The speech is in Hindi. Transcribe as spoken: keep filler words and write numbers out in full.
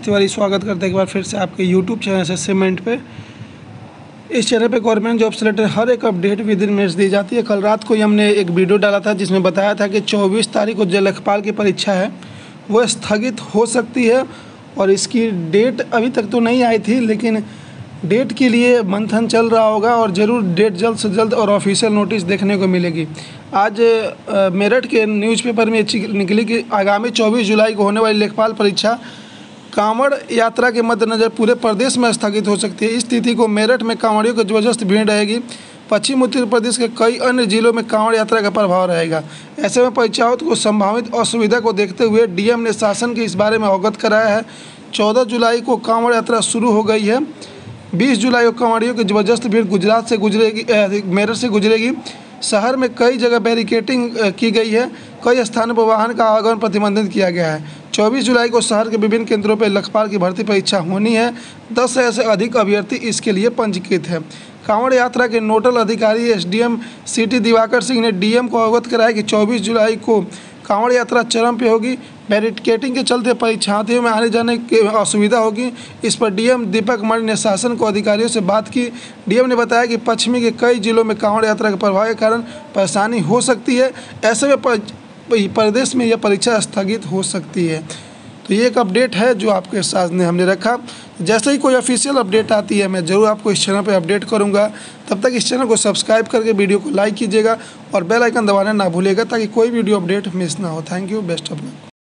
तिवारी स्वागत करते हैं एक बार फिर से आपके यूट्यूब चैनल से सीमेंट पे। इस चैनल पे गवर्नमेंट जॉब से रिलेटेड हर एक अपडेट विद इन मिनट्स दी जाती है। कल रात को ही हमने एक वीडियो डाला था जिसमें बताया था कि चौबीस तारीख को जो लेखपाल की परीक्षा है वो स्थगित हो सकती है और इसकी डेट अभी तक तो नहीं आई थी, लेकिन डेट के लिए मंथन चल रहा होगा और ज़रूर डेट जल्द से जल्द और ऑफिशियल नोटिस देखने को मिलेगी। आज मेरठ के न्यूज़पेपर में निकली कि आगामी चौबीस जुलाई को होने वाली लेखपाल परीक्षा कांवड़ यात्रा के मद्देनज़र पूरे प्रदेश में स्थगित हो सकती है। इस तिथि को मेरठ में कांवड़ियों की ज़बरदस्त भीड़ रहेगी। पश्चिम उत्तर प्रदेश के कई अन्य जिलों में कांवड़ यात्रा का प्रभाव रहेगा। ऐसे में परीक्षार्थियों को संभावित असुविधा को देखते हुए डीएम ने शासन के इस बारे में अवगत कराया है। चौदह जुलाई को कांवड़ यात्रा शुरू हो गई है। बीस जुलाई को कांवड़ियों की ज़बरदस्त भीड़ गुजरात से गुजरेगी, मेरठ से गुजरेगी। शहर में कई जगह बैरिकेडिंग की गई है। कई स्थानों पर वाहन का आवागमन प्रतिबंधित किया गया है। चौबीस जुलाई को शहर के विभिन्न केंद्रों पर लेखपाल की भर्ती परीक्षा होनी है। दस से ऐसे अधिक अभ्यर्थी इसके लिए पंजीकृत हैं। कांवड़ यात्रा के नोडल अधिकारी एसडीएम सिटी दिवाकर सिंह ने डीएम को अवगत कराया कि चौबीस जुलाई को कांवड़ यात्रा चरम पे होगी। बैरिकेडिंग के चलते परीक्षार्थियों में आने जाने की असुविधा होगी। इस पर डीएम दीपक मणि ने शासन को अधिकारियों से बात की। डीएम ने बताया कि पश्चिमी के कई जिलों में कांवड़ यात्रा के प्रभाव के कारण परेशानी हो सकती है। ऐसे में प्रदेश में यह परीक्षा स्थगित हो सकती है। तो ये एक अपडेट है जो आपके साथ ने हमने रखा। जैसे ही कोई ऑफिशियल अपडेट आती है मैं ज़रूर आपको इस चैनल पे अपडेट करूंगा। तब तक इस चैनल को सब्सक्राइब करके वीडियो को लाइक कीजिएगा और बेल आइकन दबाना ना भूलिएगा ताकि कोई वीडियो अपडेट मिस ना हो। Thank you, best of luck.